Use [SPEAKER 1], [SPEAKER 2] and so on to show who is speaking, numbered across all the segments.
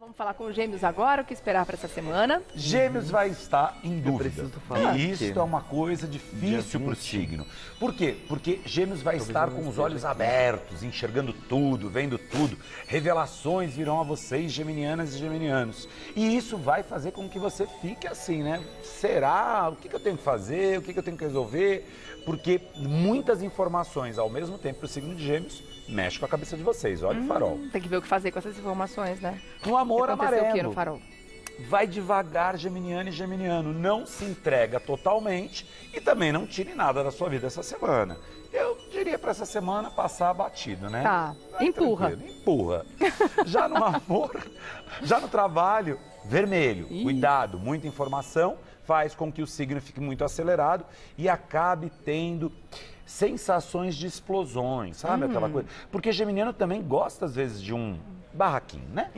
[SPEAKER 1] Vamos falar com os Gêmeos agora, o que esperar para essa semana?
[SPEAKER 2] Gêmeos vai estar em dúvida.
[SPEAKER 3] preciso falar
[SPEAKER 2] E isso é uma coisa difícil para o signo. Por quê? Porque Gêmeos vai estar com os olhos abertos, enxergando tudo, vendo tudo. Revelações virão a vocês, geminianas e geminianos. E isso vai fazer com que você fique assim, né? Será? O que eu tenho que fazer? O que eu tenho que resolver? Porque muitas informações ao mesmo tempo para o signo de Gêmeos mexe com a cabeça de vocês. Olha o farol.
[SPEAKER 1] Tem que ver o que fazer com essas informações, né?
[SPEAKER 2] No amor
[SPEAKER 1] Aconteceu
[SPEAKER 2] amarelo.
[SPEAKER 1] o que no farol?
[SPEAKER 2] Vai devagar, geminiano e geminiano. Não se entrega totalmente e também não tire nada da sua vida essa semana. Eu diria para essa semana passar batido, né?
[SPEAKER 1] Tá.
[SPEAKER 2] Vai
[SPEAKER 1] Empurra.
[SPEAKER 2] tranquilo, empurra. Já no amor, já no trabalho, vermelho.
[SPEAKER 1] Ih.
[SPEAKER 2] Cuidado, muita informação faz com que o signo fique muito acelerado e acabe tendo sensações de explosões, sabe aquela coisa? Porque geminiano também gosta às vezes de um barraquinho, né?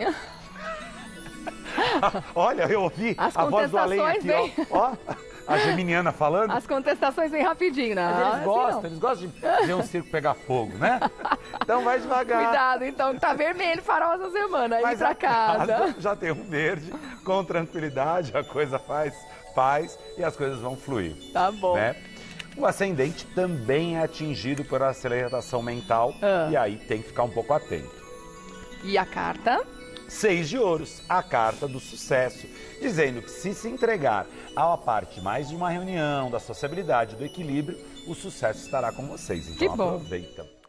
[SPEAKER 2] Olha, eu ouvi
[SPEAKER 1] As
[SPEAKER 2] a voz do além aqui,
[SPEAKER 1] contestações
[SPEAKER 2] ó, a geminiana falando.
[SPEAKER 1] As contestações vêm rapidinho, né?
[SPEAKER 2] Mas
[SPEAKER 1] Assim
[SPEAKER 2] eles gostam de ver um circo pegar fogo, né? Então vai devagar.
[SPEAKER 1] Cuidado, então, tá vermelho farol essa semana, aí pra
[SPEAKER 2] a
[SPEAKER 1] casa.
[SPEAKER 2] já tem um verde, com tranquilidade, a coisa faz paz e as coisas vão fluir.
[SPEAKER 1] Tá bom.
[SPEAKER 2] Né? O ascendente também é atingido por aceleração mental e aí tem que ficar um pouco atento.
[SPEAKER 1] E a carta?
[SPEAKER 2] 6 de ouros, a carta do sucesso, dizendo que se entregar à parte mais de uma reunião, da sociabilidade, do equilíbrio, o sucesso estará com vocês. Então
[SPEAKER 1] Que bom.
[SPEAKER 2] aproveita.